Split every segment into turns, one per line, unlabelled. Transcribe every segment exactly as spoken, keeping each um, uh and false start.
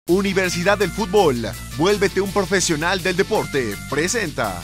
Universidad del Fútbol, vuélvete un profesional del deporte, presenta.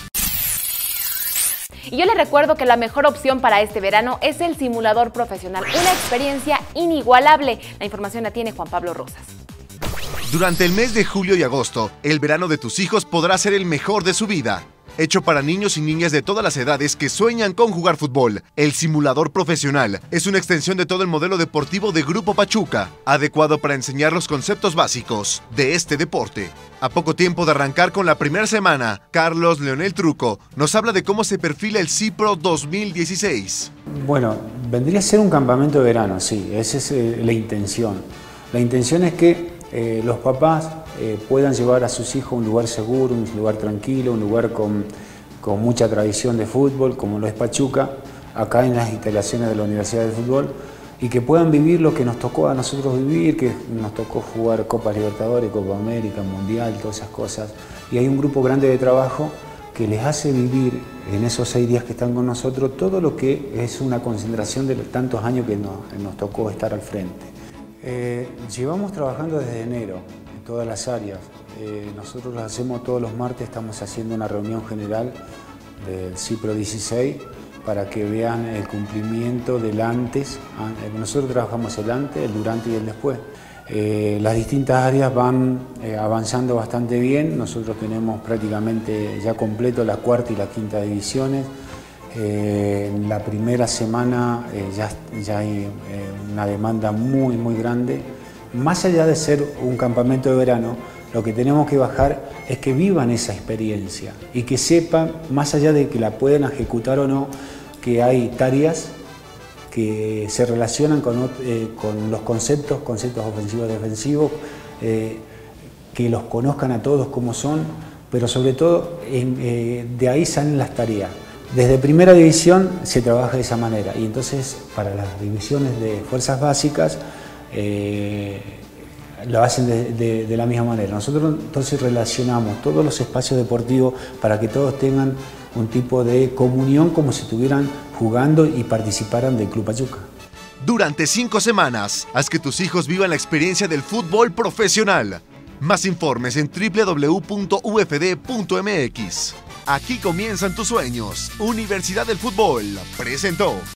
Y yo les recuerdo que la mejor opción para este verano es el simulador profesional, una experiencia inigualable. La información la tiene Juan Pablo Rosas.
Durante el mes de julio y agosto, el verano de tus hijos podrá ser el mejor de su vida. Hecho para niños y niñas de todas las edades que sueñan con jugar fútbol, el simulador profesional es una extensión de todo el modelo deportivo de Grupo Pachuca, adecuado para enseñar los conceptos básicos de este deporte. A poco tiempo de arrancar con la primera semana, Carlos Leonel Truco nos habla de cómo se perfila el CIPRO dos mil dieciséis.
Bueno, vendría a ser un campamento de verano, sí, esa es eh, la intención. La intención es que eh, los papás eh, puedan llevar a sus hijos a un lugar seguro, un lugar tranquilo, un lugar con, con mucha tradición de fútbol, como lo es Pachuca, acá en las instalaciones de la Universidad del Fútbol, y que puedan vivir lo que nos tocó a nosotros vivir, que nos tocó jugar Copa Libertadores, Copa América, Mundial, todas esas cosas. Y hay un grupo grande de trabajo que les hace vivir en esos seis días que están con nosotros todo lo que es una concentración de tantos años que nos, nos tocó estar al frente. Eh, llevamos trabajando desde enero en todas las áreas. Eh, nosotros lo hacemos todos los martes, estamos haciendo una reunión general del CIPRO dieciséis para que vean el cumplimiento del antes. Nosotros trabajamos el antes, el durante y el después. Eh, las distintas áreas van eh, avanzando bastante bien. Nosotros tenemos prácticamente ya completo la cuarta y la quinta divisiones. Eh, en la primera semana eh, ya, ya hay eh, una demanda muy muy grande. Más allá de ser un campamento de verano, lo que tenemos que bajar es que vivan esa experiencia y que sepan, más allá de que la puedan ejecutar o no, que hay tareas que se relacionan con, eh, con los conceptos, conceptos ofensivos y defensivos, eh, que los conozcan a todos como son, pero sobre todo en, eh, de ahí salen las tareas. Desde primera división se trabaja de esa manera y entonces para las divisiones de fuerzas básicas eh, lo hacen de, de, de la misma manera. Nosotros entonces relacionamos todos los espacios deportivos para que todos tengan un tipo de comunión como si estuvieran jugando y participaran del Club Pachuca.
Durante cinco semanas, haz que tus hijos vivan la experiencia del fútbol profesional. Más informes en doble u doble u doble u punto u f d punto m x. Aquí comienzan tus sueños. Universidad del Fútbol presentó.